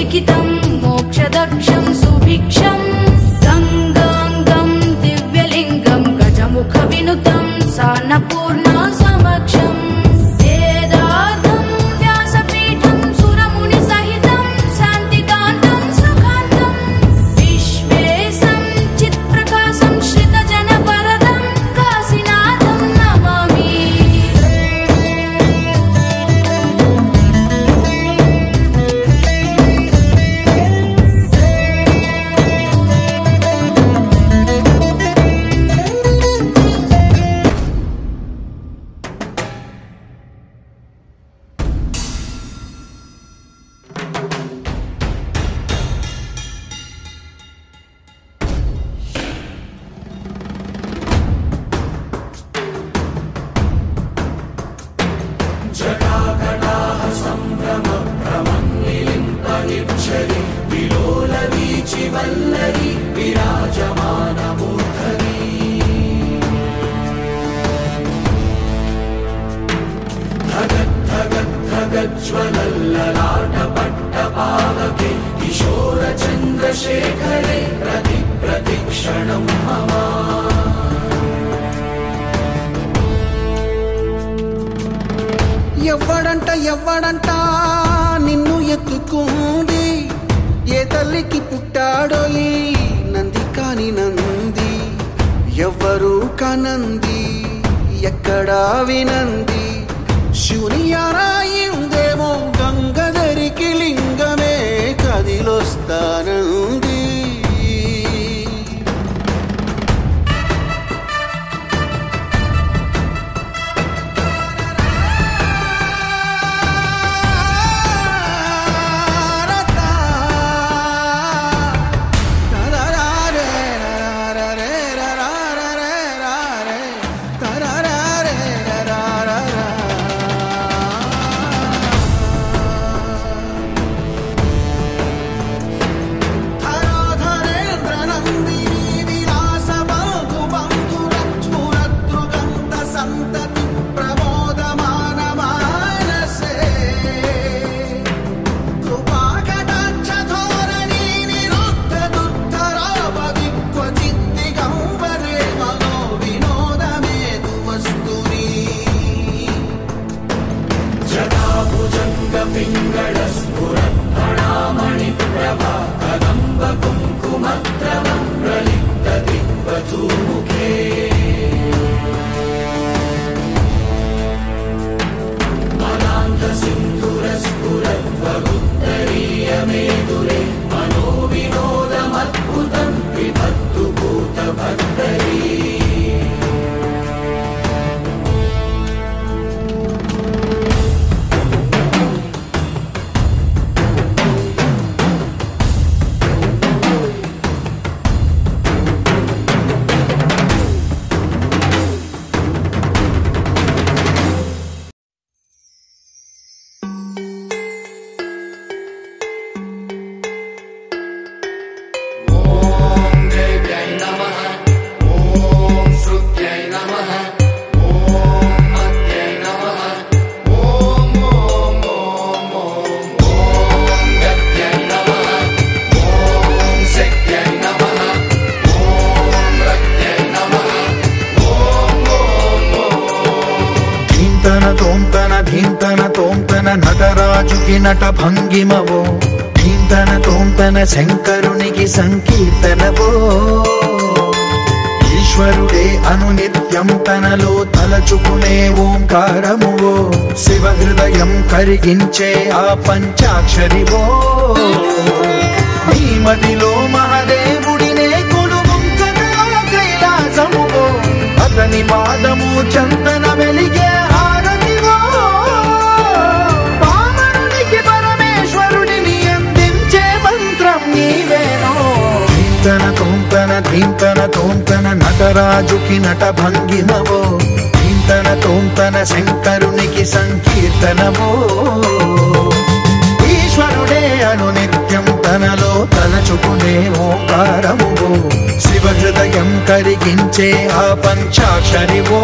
लिखितं मोक्षदक्षं सुभिक्षं गंगांगं दिव्यलिंगं गजमुखविनुतं सान्नपूर्णा समक्षं वेदार्थं व्यासपीठं सुरमुनिसहितं शान्तिकान्तं सुखान्तं विश्वेशं चित्प्रकाशं श्रितजनवरदं काशीनाथं नमामि। ज्वलल्ललाटपट्टपावके किशोरचन्द्रशेखरे प्रतिक्षणं मम। ఎవ్వడంట నిన్ను ఎత్తుకుంది ఏ తల్లికి పుట్టాడో ఈ నంది కాని నంది ఎవ్వరూ కానంది ఎక్కడా వినంది శివుని ఆరాయిందేమో గంగధరికి లింగమే కదిలొస్తానంది నటరాజుకి నట భంగిమవో ధీంతన తోంతన శంకరునికి సంకీర్తనవో ఈశ్వరుడే అనునిత్యం తనలో తలచుకునే ఓంకారమువో శివ హృదయం కరిగించే ఆ పంచాక్షరివో నీ మదిలో మహాదేవుడినే కొలువుంచగా కైలాసమువో అతని పాదము చందన వెలిగే హారతివో పామరునికి పరమేశ్వరుడిని అందించే మంత్రం నీవేనో ధీంతన తోంతన ధీంతన తోంతన నటరాజుకి నట భంగిమవో ధీంతన తోంతన శంకరునికి సంకీర్తనవో ఈశ్వరుడే అనునిత్యం తనలో తలచుకునే ఓంకారమువో శివ హృదయం కరిగించే ఆ పంచాక్షరివో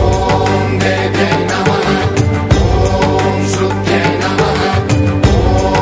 ఓం దేవ్యై నమః ఓం శృత్యై నమః ఓం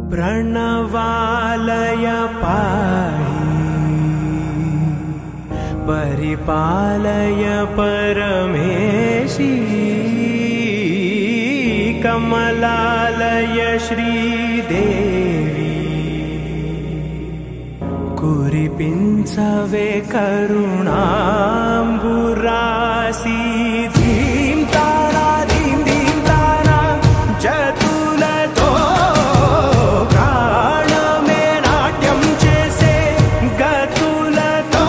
प्रणवालय पाहि परिपालय परमेशी कमलालय श्रीदेवी कुरिपिंचवे करुणांबुरासी धीम तारा धीम धीम तारा जतुलतो प्राणमे नाट्यं चेसे गतुलतो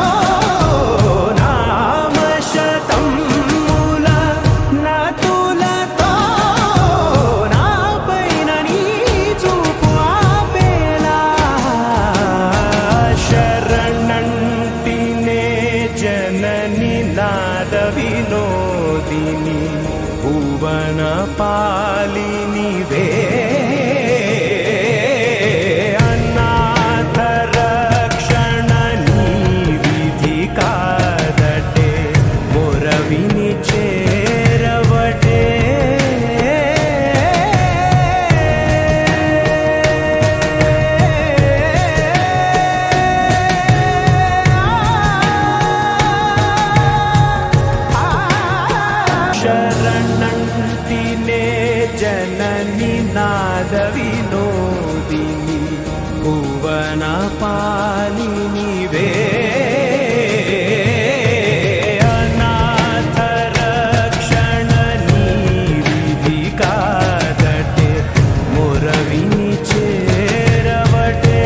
नामशतं मूल नतुलतो नापैन नी చూపు ఆపేలా శరణంటినే జనని నాద వినోదిని భువన పాలిని వే అనాథ రక్షణ నీ విధి కాదటే మొరవిని చేరవటే శరణంటినే జనని నాద వినోదిని భువన పాలిని వే అనాథ రక్షణ నీ విధి కాదటే మొరవిని చేరవటే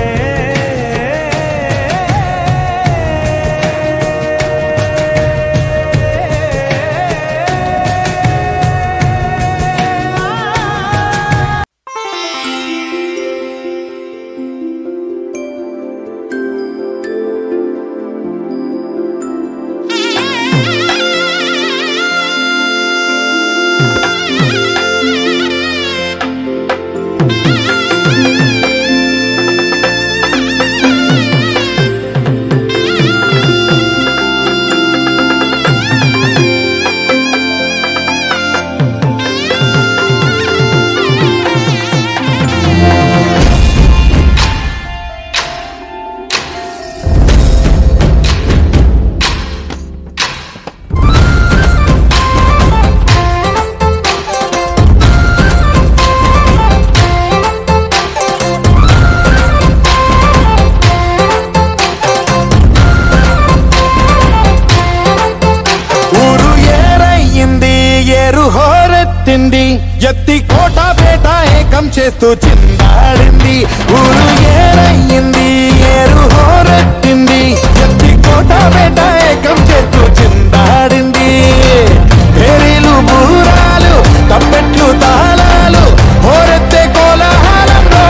ఎత్తి కోట పేట ఏకం చేస్తూ చిందాడింది ఊరు ఏరయ్యింది ఏరు హోరెత్తింది ఎత్తి కోట పేట ఏకం చేస్తూ చిందాడింది పేరీలు బూరాలు తప్పెట్లు తాళాలు హోరెత్తే కోలాహలంలో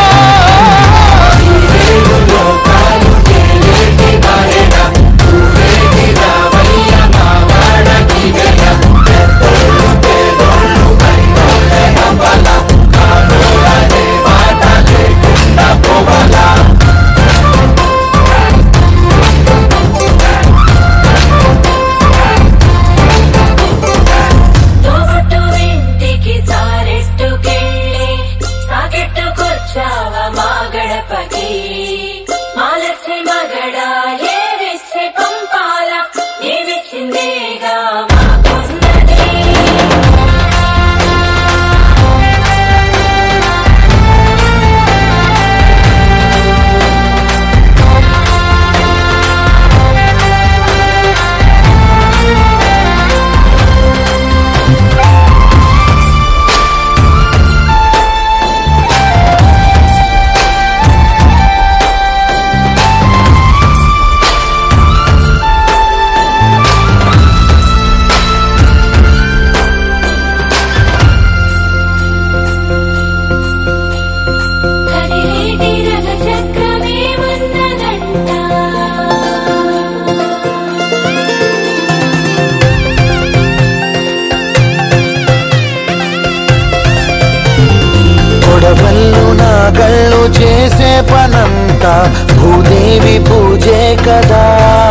చేసే పనంతా భూదేవి పూజే కదా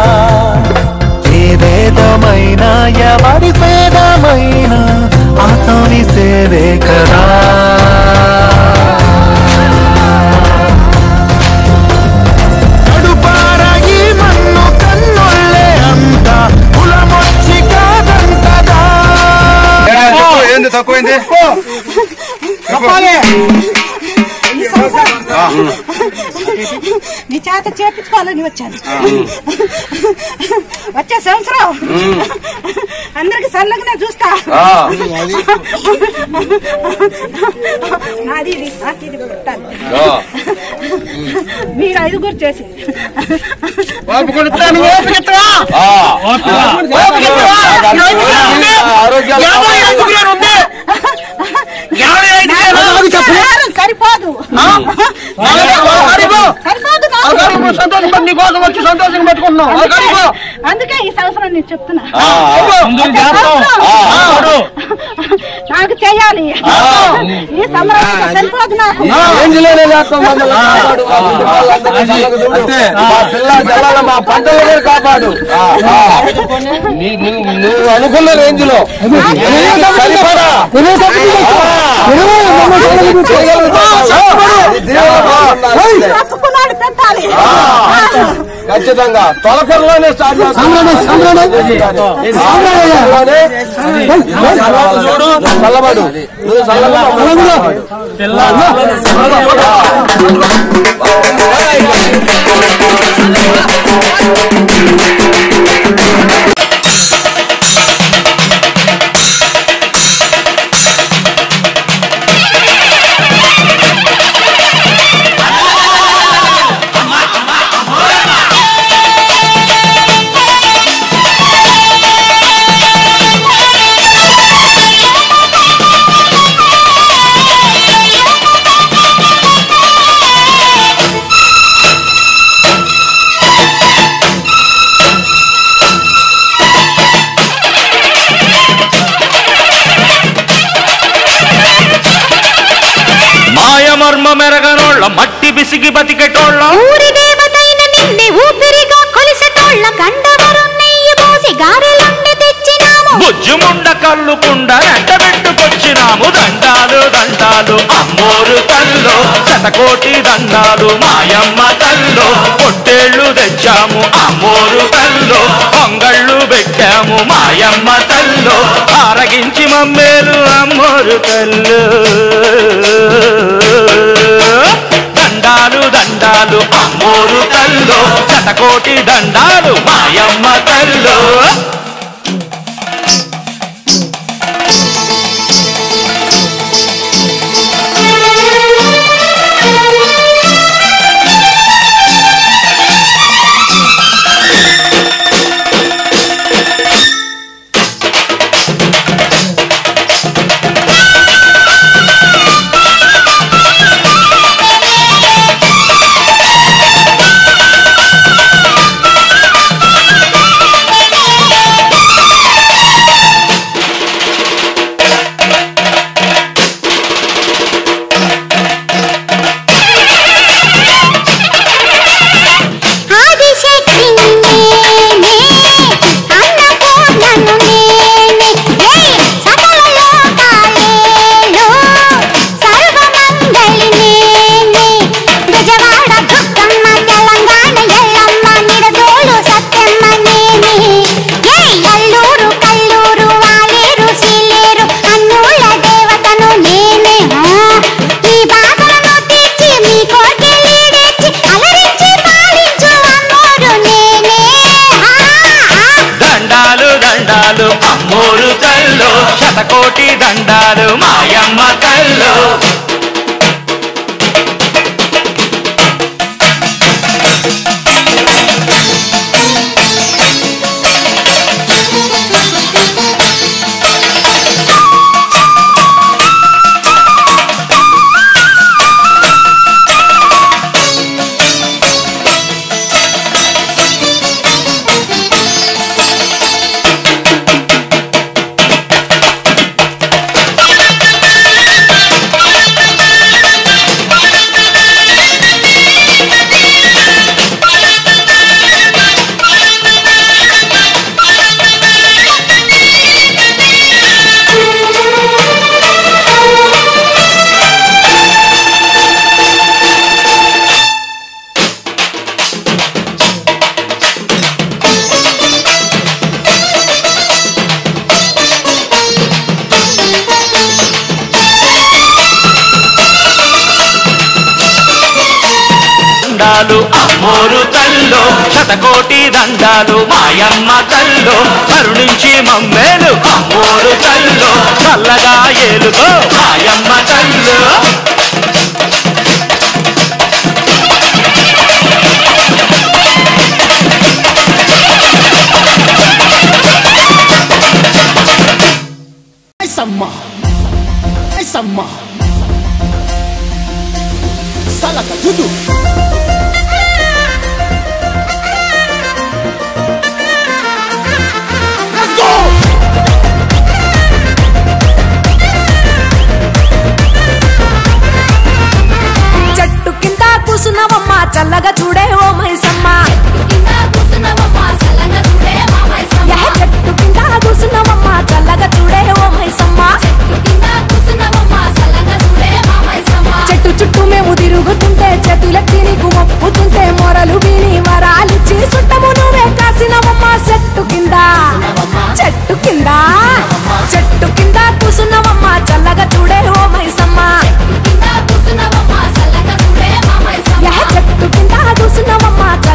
ఏ వేదమైనా ఎవరి వేదమైనా ఆసాని సేవే కదా నీ చేత చేపించుకోవాలని వచ్చాను. వచ్చే సంవత్సరం అందరికి సల్లగానే చూస్తా. నాది పెట్టాలి. మీరు 5 చేసి సరిపోదు. సంతోషం వచ్చి సంతోషం పెట్టుకుంటున్నాం. అందుకే ఈ సంవత్సరం నేను చెప్తున్నా నాకు చెయ్యాలి. ఈ సంవత్సరం సరిపోదు నాకు. మా పంటలనే కాపాడు. నువ్వు అనుకున్న రేంజ్ లో ఖచ్చితంగా తొలకరలోనే స్టార్ట్ చల్లబడు. మెరగనోళ్ళ మట్టి బిసిగి బతికెటోళ్ళ ఊరి దేవతైన నిన్నే ఊపిరిగా కొలిసెటోళ్ళ గండవరు నెయ్యి పోసి గారెలుండి తెచ్చినాము. బుజ్జుముండ కళ్ళు కుండ ఎండబెట్టుకొచ్చినాము. దండాలు దండాలు అమ్మోరు తల్లో శతకోటి దండాలు మాయమ్మ తల్లో. పొట్టేళ్లు తెచ్చాము అమ్మోరు తల్లో. పొంగళ్ళు పెట్టాము మాయమ్మ తల్లో. ఆరగించి మమ్మేలు అమ్మోరు తల్లు. దండాలు దండాలు అమ్మోరు తల్లో. శతకోటి దండాలు మాయమ్మ తల్లో. దండాలు అమ్మోరు తల్లో శతకోటి దండాలు మాయమ్మ తల్లో కరుణించి మమ్మేలు అమ్మోరు తల్లో చల్లగా ఏలుగో మాయమ్మ తల్లో Sama Salaka tudo Let's go చెట్టు కింద కూసునవమ్మ చల్లగా చూడే ఓ మైసమ్మ చెట్టు కింద కూసునవమ్మ చల్లగా చూడే ఓ మైసమ్మ చెట్టు చుట్టూ మేము తిరుగుతుంటే చేతులెత్తి నీకు మొప్పుతుంటే మొరలు విని వరాలిచ్చి సుట్టము నువ్వే కాసినవమ్మ చెట్టు కింద చెట్టు కింద చెట్టు కింద కూసునవమ్మ చల్లగా చూడే ఓ మైసమ్మ చెట్టు కింద కూసునవమ్మ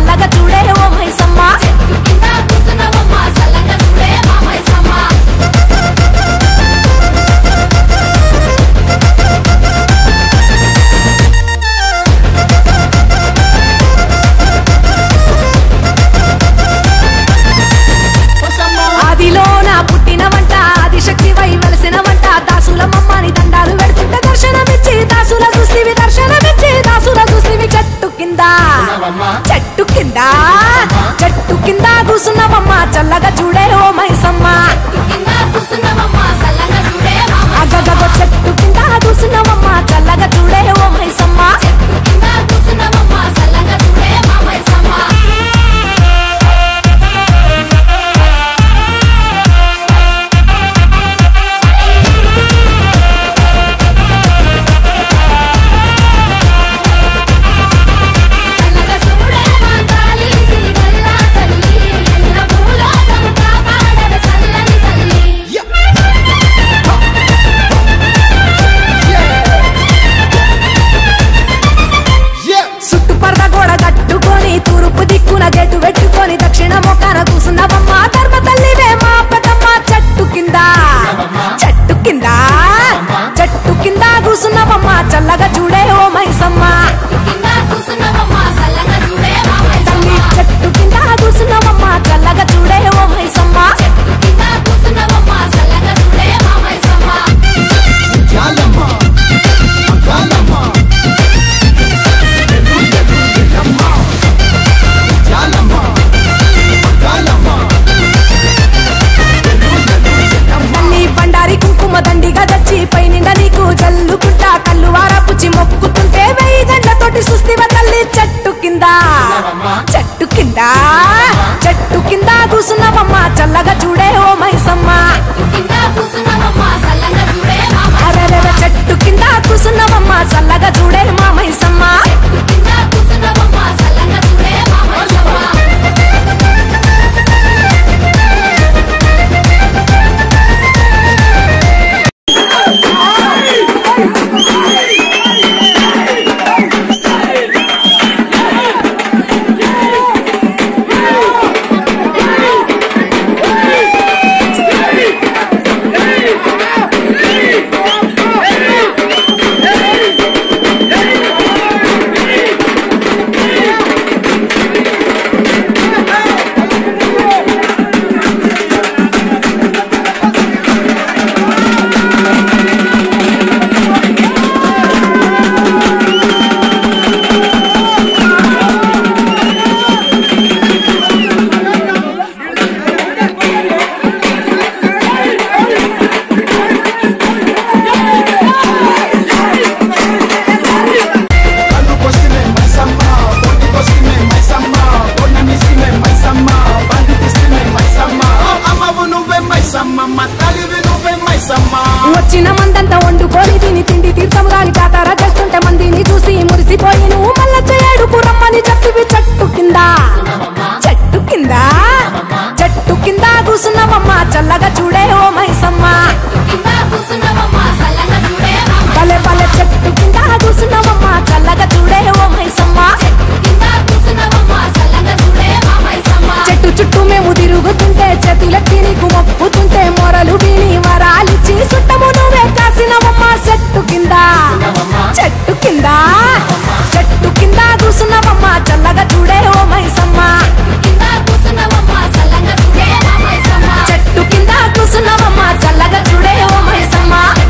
చెట్టు కింద కూసున్నవమ్మ చల్లగా చూడే ఓ మైసమ్మ చెట్టు కింద కూసున్నవమ్మ చల్లగా చూడే ఓ మైసమ్మ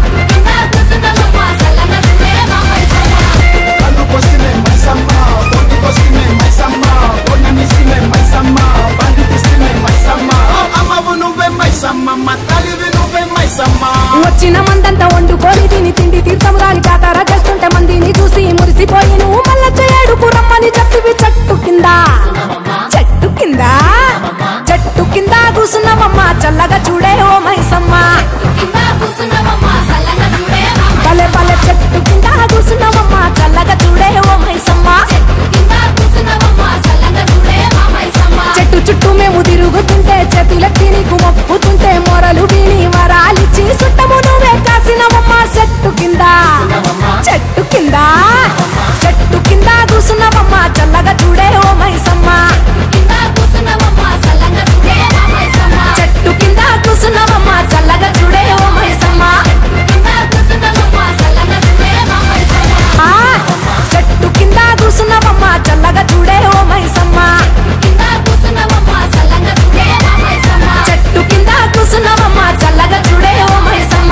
వచ్చిన మందంతా వండుకొని తిని తిండి తీర్థం రాని కాతారా చేస్తుంటే మందిని చూసి మురిసిపోయి నువ్వు మళ్ళా చేయడుకు రమ్మని చెప్పివి చెట్టు కింద కూసున్నవమ్మ చల్లగా చూడే ఓ మైసమ్మ పలే పలే చెట్టు కింద కూసున్నవమ్మ చల్లగా చూడే ఓ మైసమ్మ చెట్టు చుట్టూ మేము తిరుగుతుంటే చేతులెత్తి నీకు మొక్కుతుంటే మొరలు విని వరాలిచ్చి సుట్టము నువ్వే కాసినవమ్మ చెట్టు కింద కూసున్నవమ్మ చల్లగా చూడే ఓ మైసమ్మ చెట్టు కింద కూసున్నవమ్మ చల్లగా చూడే ఓ మైసమ్మ చెట్టు కింద కూసున్నవమ్మ చల్లగా చూడే ఓ మైసమ్మ చెట్టు కింద కూసున్నవమ్మ చల్లగా చూడే ఓ మైసమ్మ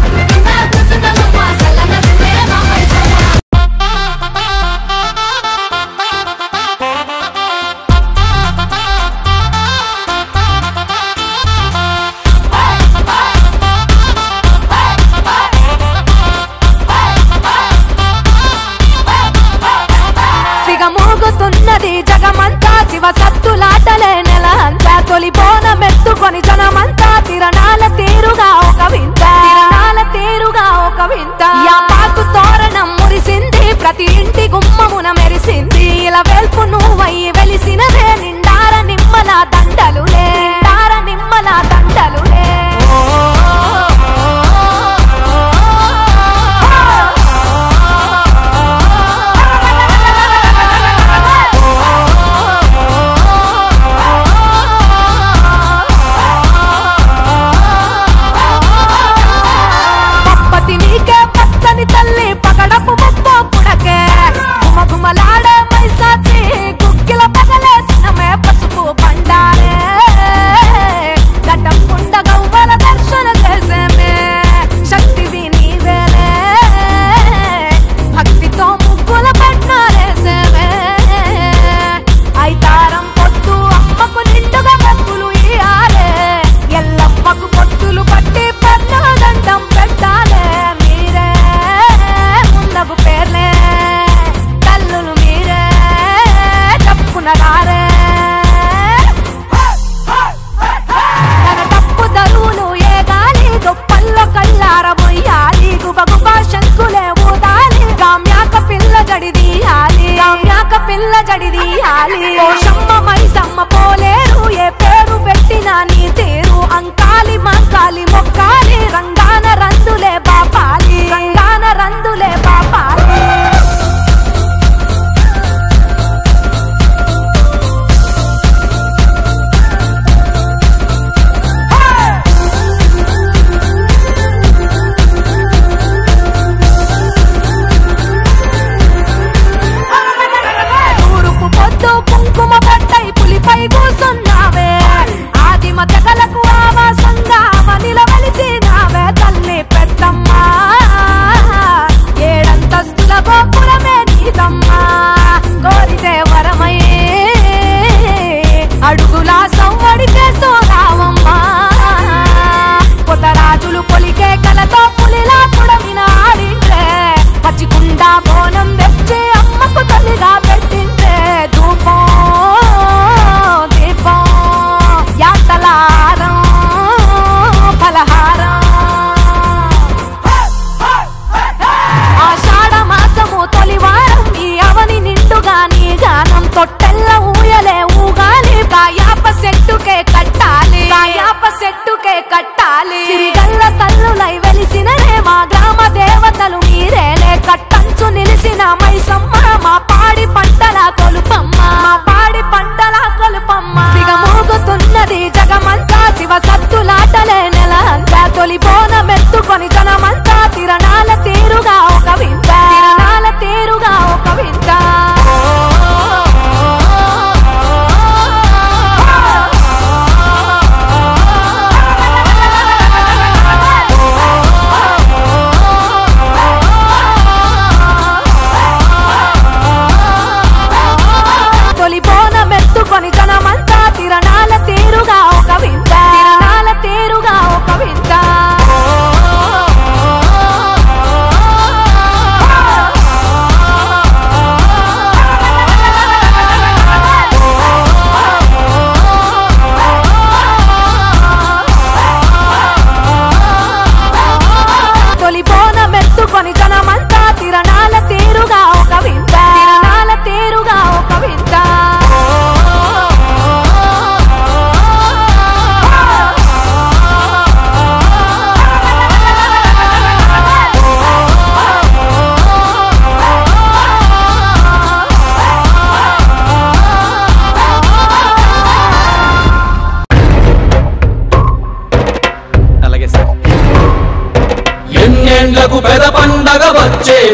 సిగమోగుతున్నది జగమంతా శివ సత్తులాటలే నెల అంతా తొలి బోనమెత్తుకొని జనమంతా తిరణాల తీరుగా ఒక వింత యాపాకు తోరణం మురిసింది ప్రతి ఇంటి గుమ్మమున మెరిసింది ఇలా వెల్పు నువ్వయ్యి వెలిసినదే నిండార నిమ్మల దండలులే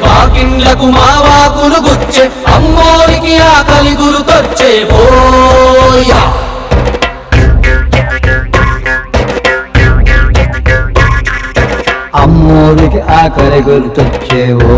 వాకిండ్లకు మావాకులు గుచ్చే అమ్మోరికి ఆకలి గురుకొచ్చే ఓయా అమ్మోరికి ఆకలి గుర్తొచ్చేవో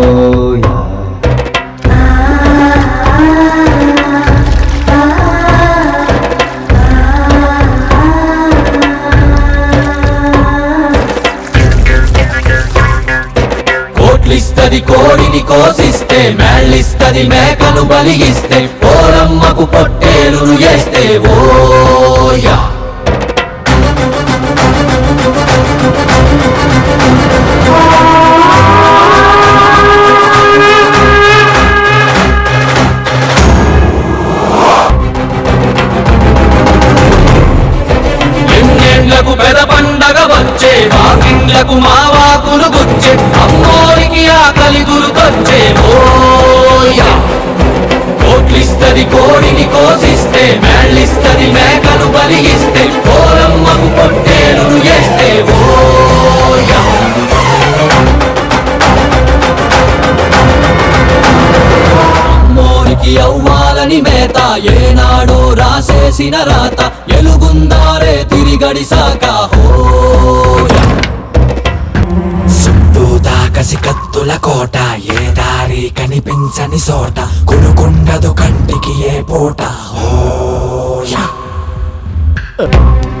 కోట్లిస్తది కోడిని కోసిస్తే మేళ్ళిస్తది మేకను బలిగిస్తే పోరమ్మకు పొట్టేలును చేస్తే ఓయా ఎన్నేళ్లకు పెద పండగ వచ్చే వాకిండ్లకు మావాకులు గుచ్చే అమ్మోరికి ఆకలి గురుకొచ్చే ఓయా కోట్లిస్తది కోడిని కోసిస్తే మేళ్ళిస్తది మేకను బలిగిస్తే పోరమ్మకు పొట్టేలును చేస్తే ఓయా అమ్మోరికి అవ్వాలని మేత ఏనాడో రాసేసిన రాత ఎలుగుందారే తిరిగడిసాక హోయా చుట్టూ దాకసి కత్తుల కోట ఏ దారి కనిపించని సోట కొనుకుండదు కంటికి ఏ పూట హోయా